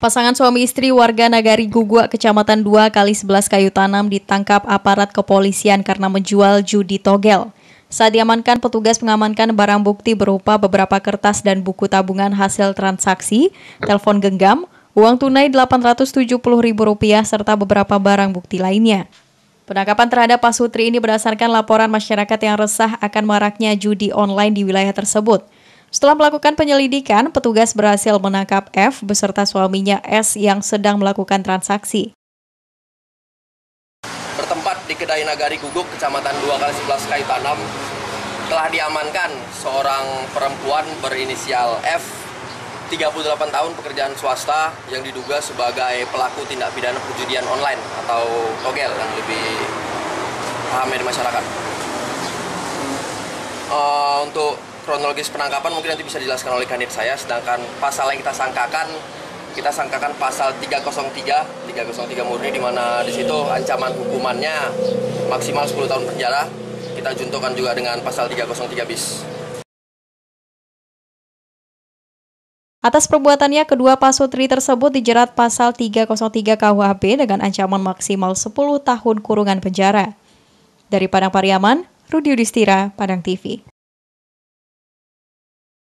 Pasangan suami istri warga Nagari Guguk, Kecamatan 2 kali 11 Kayu Tanam ditangkap aparat kepolisian karena menjual judi togel. Saat diamankan, petugas mengamankan barang bukti berupa beberapa kertas dan buku tabungan hasil transaksi, telepon genggam, uang tunai Rp870.000 serta beberapa barang bukti lainnya. Penangkapan terhadap Pak Sutri ini berdasarkan laporan masyarakat yang resah akan maraknya judi online di wilayah tersebut. Setelah melakukan penyelidikan, petugas berhasil menangkap F beserta suaminya S yang sedang melakukan transaksi. Bertempat di Kedai Nagari Guguk, Kecamatan 2 kali 11 Kayu Tanam, telah diamankan seorang perempuan berinisial F, 38 tahun, pekerjaan swasta, yang diduga sebagai pelaku tindak pidana perjudian online atau togel yang lebih paham di masyarakat. Untuk kronologis penangkapan mungkin nanti bisa dijelaskan oleh kanit saya, sedangkan pasal yang kita sangkakan pasal 303 murni, di mana di situ ancaman hukumannya maksimal 10 tahun penjara. Kita juntukan juga dengan pasal 303 bis. Atas perbuatannya, kedua Pak Sutri tersebut dijerat pasal 303 KUHP dengan ancaman maksimal 10 tahun kurungan penjara. Dari Padang Pariaman, Rudi Yudhistira, Padang TV.